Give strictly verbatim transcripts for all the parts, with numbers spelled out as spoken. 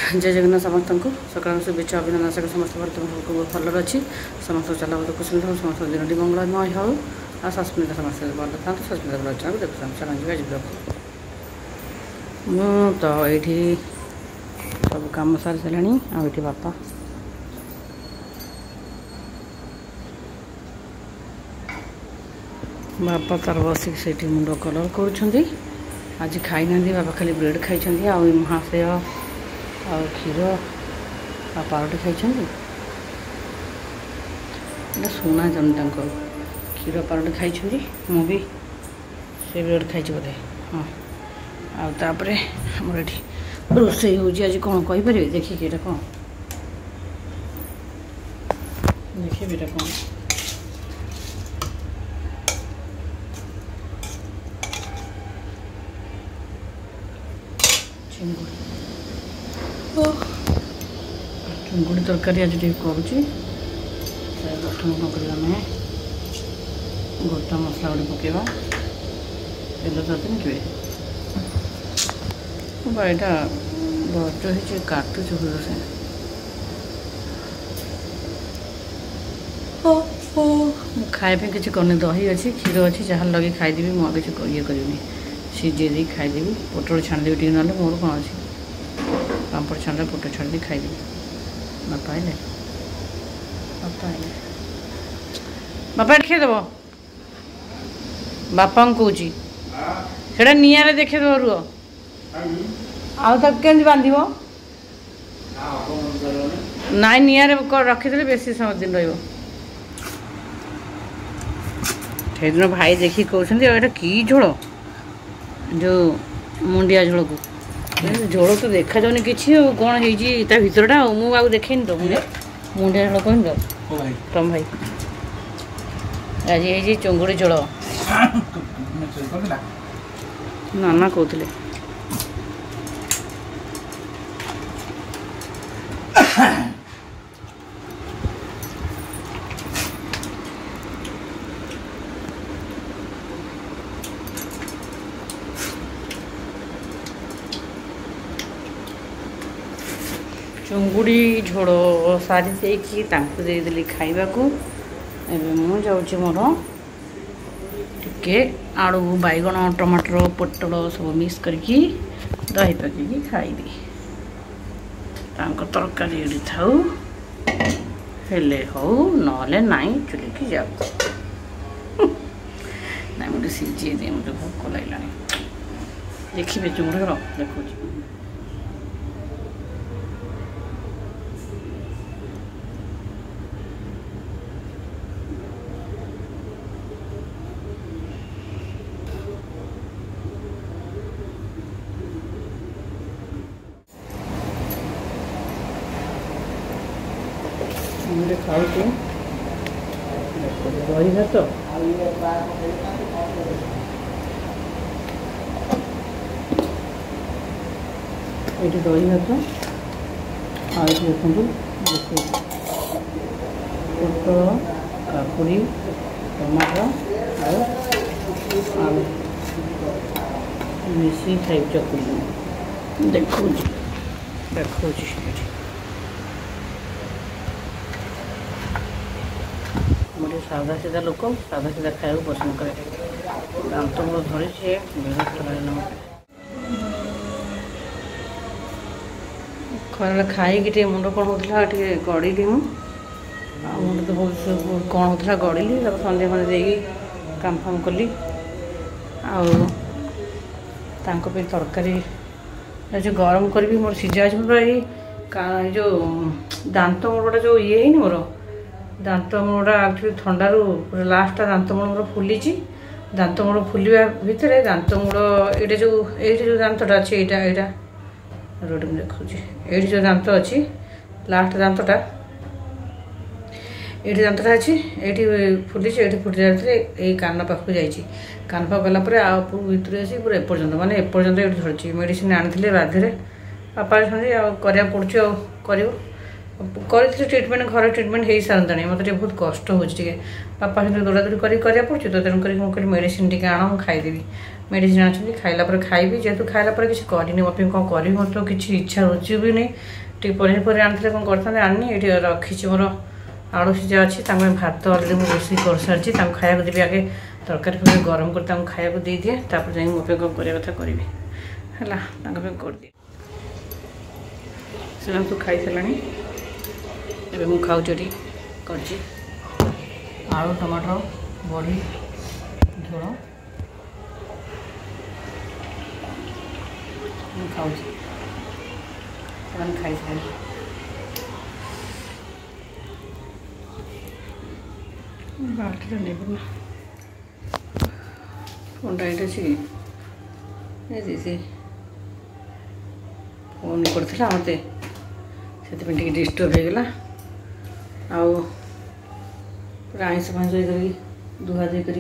जय जगन्नाथ समस्त को सकाल शुभेच्छा अभिनंदन आशा समस्त भारत बहुत भल अच्छी समस्त चला कुशल था समस्त दिन मंगलमय हो आ सस्मिता समस्त भल था सस्मिता भल अच्छा देखुँ चल तो ये सब कम सारी सारे आठ बापा बापा तार बसिक से मुंड कलर कर आज खाई ना बापा खाली ब्रेड खाई आ महाशय आ क्षीर आ पाउटी खाई शुना जान क्षीर पाउटी खाई मुझे से ब्रेड खाई बोधे हाँ आउे आमर ये रोसे आज कौन कहीपर देखिए ये कौन देखिए ये कौन चिंगुड़ी चिंगुड़ी तरकारी आज टे करुँची प्रथम कौन करें गोटा मसला गोटे पकेवा तेल तक निकले यहाँ बज हो काटुच से खाए किसी करनी दही अच्छी क्षीर अच्छी जहाँ लगे खाईदेवी मुझे किसी ये करी सीझे दी खाईदेवी पोटल छाणीदेवी टी ना मोर कौन अच्छी पापड़ छाणिले पोटल छाड़ी खाईदेवी बापा आइले बापा आइले बापा देखेदेव बापा कौच से निआरे देखेदेव रुह आउ तक के बांध नाई निआरे रखीदे बेसी समय दिन रही भाई देखिए कहते कि झोल जो मुंडिया झोल को झोल तो देखा जाऊनी कि कौन है भितरटा मुझे देखेनि तो मुझे मुंडिया झोल कहनी तो तुम भाई आज ये चुंगुड़ी झोल नाना कहते चुंगुड़ी झोल सारी देकी देदेली खाइबा को मु जाऊँ मोर टिके आलू बैगण टमाटर पोटल सब मिक्स करके दही पकईकी खाइबी तरकारी ये थाऊ हेले हो नले नाई चुलिकी जाऊ ना मुझे सीझे दे मुझे भोक लगे देखिए चुंगुड़ी घर देखो मुझे खाऊ दही भात ये दही भात आ देखो पोटल काकुड़ी टमाटर आलू मिसी खाई चकुली देखो देखो मुझे सादा सीधा लोक सादा सीधा खाया पसंद करे दांत मोर धरी से खरा खाई मुंड कौन होता गड़िली मुझे तो बहुत कौन होता गड़िली सन्ध्या खंडे देगी काम फाम कली आउ तरकारी जो गरम करी मोर सीझा पूरा जो दांत मोर गोटे जो ये है मोर दांत मोड़ा एक्चुअली ठंडार पूरा लास्ट दांत मोड़ मोर फुली दांत मोड़ फुलवा भितर दांत मोड़ ये जो ये जो दांतटा अच्छे यहाँ यहाँ रोड में देखुची ये जो दांत अच्छी लास्ट दांतटा ये दांतटा अच्छी ये फुली ये फुटी जाते कान पाखक जाइए कान पाख गलापर आउ भितर आसी पूरा एपर्तंत माने एपर्तंत ये धरती मेडिसिन आनी बाध्य बापा करा पड़े कर करी ट्रिटमेंट घर ट्रिटमेंट हो सारे मतलब बहुत कष्ट हो पापा सहित दौड़ा दौड़ी कर पड़े तो तेणुक मुझे मेडिसिन टी आण मुझे खाईदेवी मेडिसिन आछुनी खाइला पर खाइबी जेहेतु खाइला पर किसी करनी मो कौन करी मोर तो किसी इच्छा रुचि भी नहीं टी पनीर आनी कौन करते आनी ये रखी मोर आलू सीझा अच्छी भात अलरेडी मुझे रोषे कर सारी खाया देवी आगे तरकारी फरकारी गरम कर खाया दे दिए तापर जाए मो कौन करवा कथा करी है कर दिए से तो खाई सारे एवं मुझे खाऊँ कर आलू टमाटर बड़ी झोल खाऊँ खाई सारे बाटला नहीं फोन टाइट अच्छी दीदी फोन करता मत से डिस्टर्ब हो गला आउ आईस फाइस कर धुआ धुई कर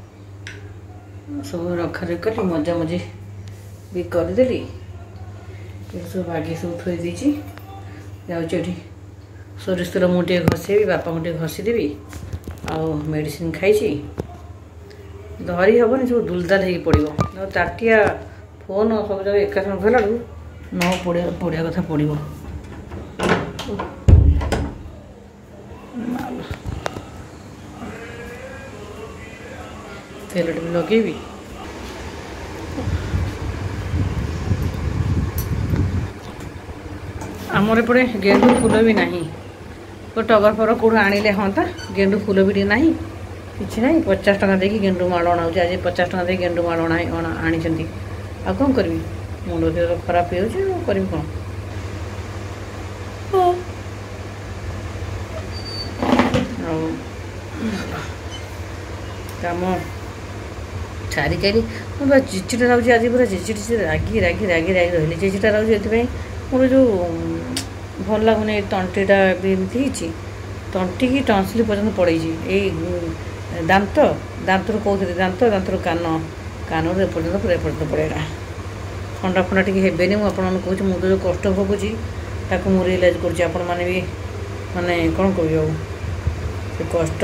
सब रखा रख कली मजा मजी भी करदेली सब आगे सब थोड़ी जाऊँगी सोरिष तेल मुझे घसेबी बापा मुझे घसीदेवी आउ मेडिसिन खाई धरी हेनी सब दुलदाल हो पड़ो ताटिया फोन सब जगह एका साथ गला न पड़ा पड़ा कथा पड़ो तेल भी लगे आमर एपटे गेंडू फूल भी नहीं तो टगर फर कौट आनिले हाँ गेंडू फूल भी ना कि ना पचास टका देकी गेंडू माल अणा आज पचास टका दे गेंडू माल अणा आनी आ कौन करी मुंड देह खराब हो करी कौन कम सारी चारि मुझे चिचिटा लागे आज पूरा चिचिटी रागी रागी रागी रागी रही चिचिटा लागे मोर जो भल लगुनि तंटीटा भी एमती तंटी की टंसिल पर्यटन पड़े यही दांत दांत कौन दांत दांत कान कान एपर्तन पूरा एपर्तन पड़ेगा थंडा फंडा टी हेबेनि मुझे कहूँ मुझे जो कष्ट भोगुची ताकू मुझे रियलाइज कर भी माने कौन कह कष्ट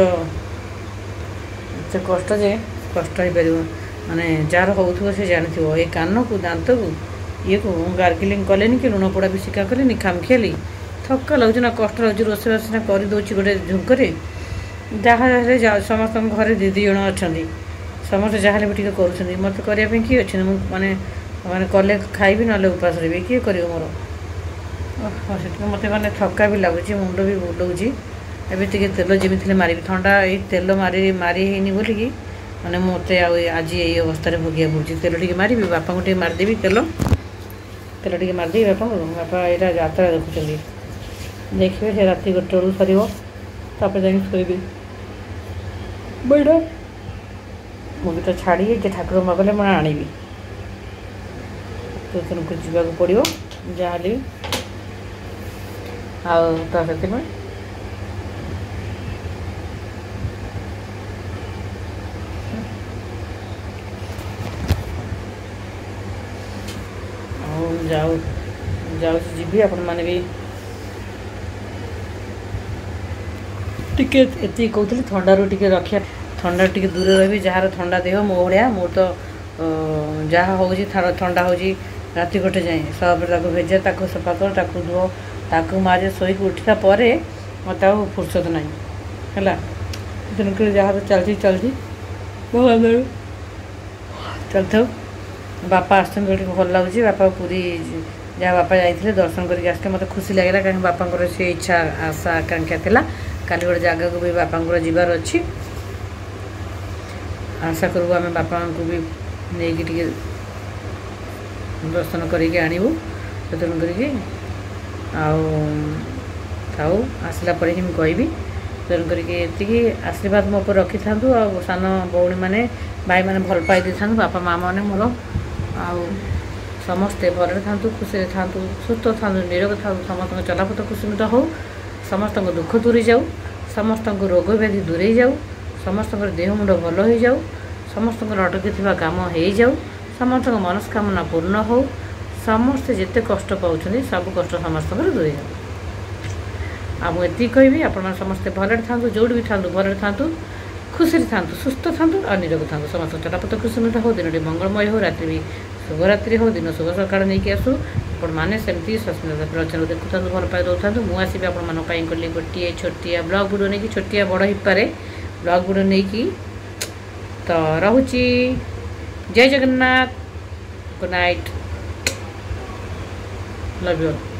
से कष्ट जे कष्ट हो पार माने जार हो से जानी ये कान को दांत को ये को गार्गिलिंग कले कि लुण पोड़ा भी शिका कले खामखियाली थका लगुच ना कष्ट लगुच रोसे सीना करदे गोटे झुंकरे जहाँ जा समस्त घर दी दी जन अच्छा समस्त जहाँ भी टे कर मत करने किए अच्छे मैंने मैंने कले खाइबी ना उपास रही किए कर मोर से मत मैंने थका भी लगुच मुंड भी बुलाऊँगी एवं टे तेल जमी मारि थंडा ये तेल मारी मारी है बोलिकी मैंने मत आज ये अवस्था भोगिया पड़े तेल टे मारि बापा को मारिदेवी तेल तेल टे मारिदेवी बापा को बापा यहाँ यात्रा देखुं देखिए से रात गोटे बेलू सर जा शोबी बैठा मुझे तो छाड़ी ठाकुर मागले मैं आनी तो तुमको जावाक पड़ो जहाँ भी आ से जाऊ जाऊँ जी आपण मैंने भी टिके एति कहते थंडा रू टिके रखिया थंडा टिके दूर रही जार थंडा देह मो भाया मोर तो जहाँ हो थंडा हो राति गोटे जाए सब भेजा ताको सफा कर ताको धुओ ताको मारे शोक उठा पर मत फुर्सत ना है तेणुक जहाँ तो चलती चलती भगवान चलता बापा आस भल लगुच बापा पूरी जहाँ बापा जाते दर्शन करके आसते मत खुशी लगे कहीं बापा से इच्छा आशा आकांक्षा थी काली गोटे जगह को भी बापा जीवार अच्छी आशा करूँ आम बापा को भी नहीं टे दर्शन करके आणवु तेणु करके आउ आसला पर ही मुझे कहबी तेणु करके आशीर्वाद मो पर रखी था सान भौणी मैंने भाई मैंने भल पाई था बापा माँ मैंने मोर आउ समस्ते भल था खुशी था सुस्थ था निरोग था समस्त चलापथ कुसुमित हो समस्त दुख दूरी जाऊ समस्त रोग व्याधि दूरे जाऊ समस्त देह मुंड भल हो जाऊ समस्त अटकी काम हो जाऊ समस्त मनस्कामना पूर्ण हो समस्ते जिते कष्ट पाँच सब कष्ट समस्त दूरे जाऊ आ मुझे कहबी आपण समस्ते भल था जोड़ भी था भल था खुशी था सुस्थ था और निरोग था समस्त चटापट खुशी हो दिन मंगलमय हो रात्रि भी शुभरात्रि हो दिन शुभ सकाल नहीं आसू आपण मैंने सेमती सस्मिता चैनल देखुता भल पाई दौता मुझे आपण कली गोटे छोटिया ब्लॉग वीडियो नहीं कि छोटिया बड़ हो पारे ब्लॉग वीडियो नहीं कि तो रहुची जय Jagannath good night love you.